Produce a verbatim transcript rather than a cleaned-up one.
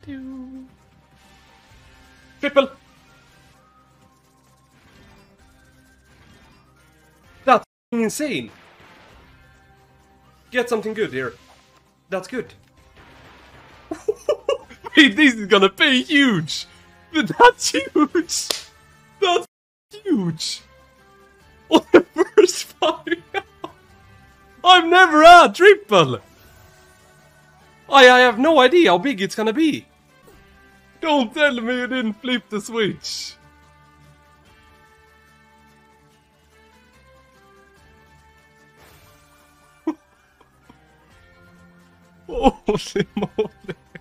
do. Triple! That's insane! Get something good here. That's good. Wait, this is gonna pay huge! That's huge! That's huge! On the first five! I've never had triple! I, I have no idea how big it's gonna be. Don't tell me you didn't flip the switch. Holy moly.